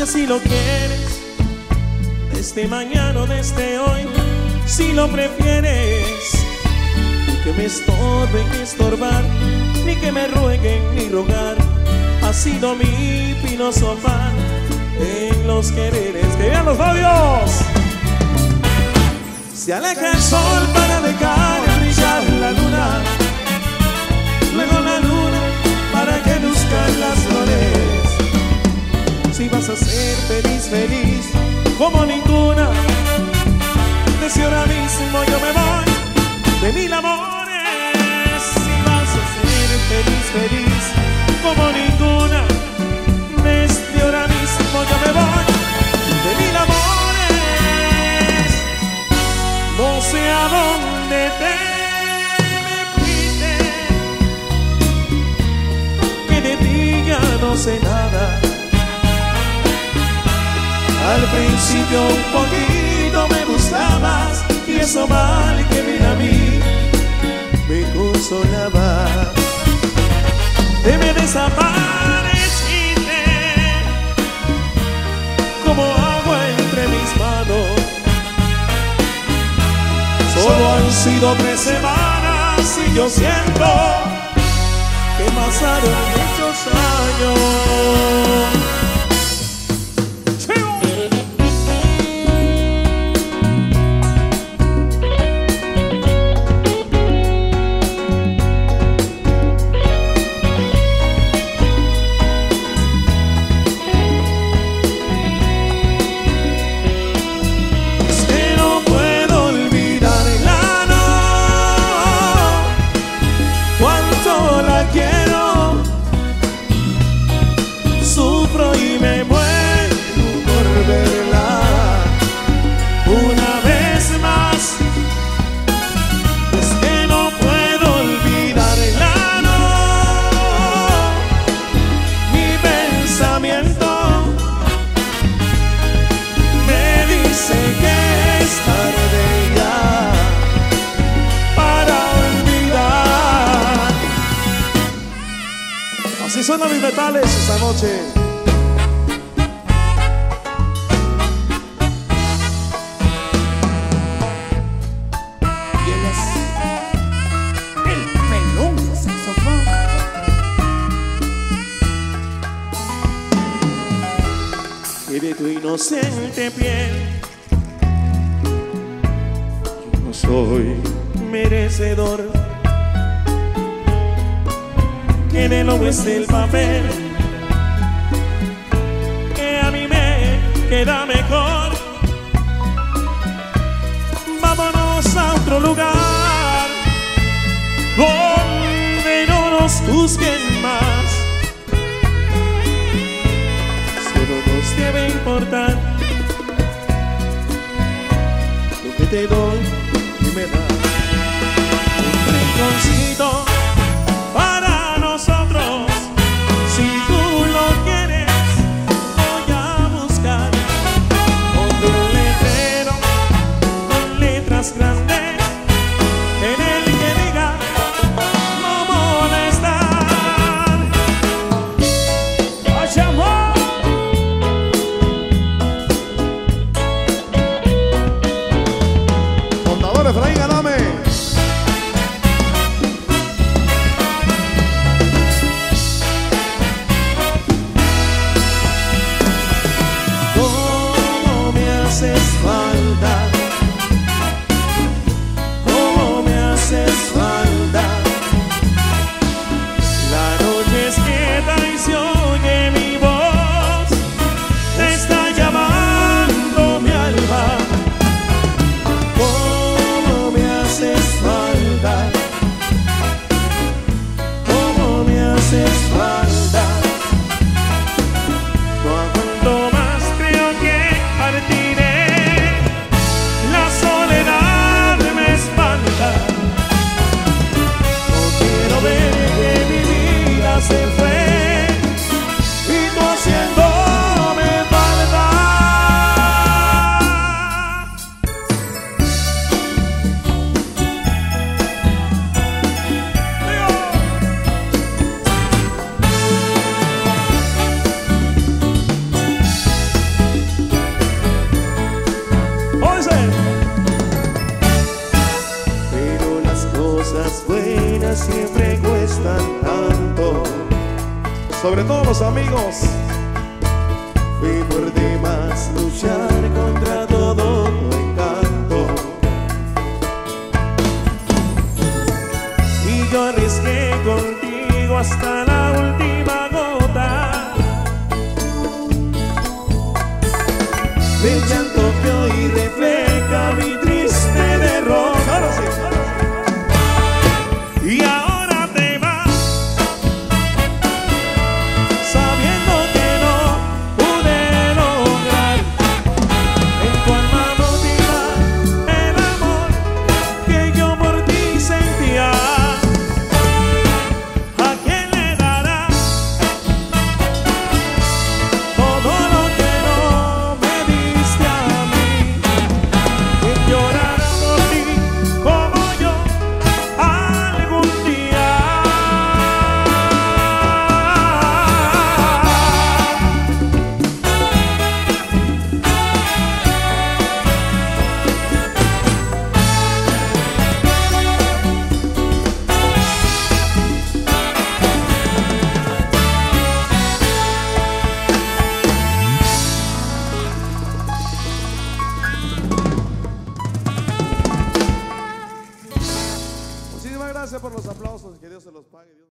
así lo quieres, desde mañana o desde hoy, si lo prefieres. Ni que me estorben ni estorbar, ni que me rueguen ni rogar. Ha sido mi filosofar en los quereres. ¡Que vean los novios! Se aleja el sol para dejar brillar la luna, luego la luna para que luzcan las flores. Si vas a ser feliz, feliz como ninguna, desde ahora mismo yo me voy de mil amores. Si vas a ser feliz, feliz como ninguna, desde ahora mismo yo me voy de mil amores. No sé a dónde te me fuiste, que de ti ya no sé nada. Al principio un poquito me gustabas, y eso mal que bien a mí me consolaba. Te me desapareciste como agua entre mis manos. Solo han sido 3 semanas y yo siento que pasaron muchos años. Así suenan mis metales esta noche. Y él es el pelón de saxofón. Que de tu inocente piel yo no soy merecedor, que de lo es el papel que a mí me queda mejor. Vámonos a otro lugar donde no nos juzguen más. Solo nos debe importar lo que te doy y me da un rinconcito para nosotros. Si tú lo quieres, voy a buscar donde un letrero con letras grandes en el que diga no molestar. ¡Ay, amor! Contador Efraín Adame. entre todos los amigos. Fui por demás luchar contra todo encanto, y yo arriesgué contigo hasta la última gota de llanto que hoy refleja mi triste derrota. Ahora sí, ahora sí. Y ahora te vas sabiendo que no pude lograr en tu alma motivar el amor que yo por ti sentía. ¿A quién le darás todo lo que no me diste a mí? ¿Quién llorará por ti como yo algún día? Muchísimas gracias por los aplausos, que Dios se los pague.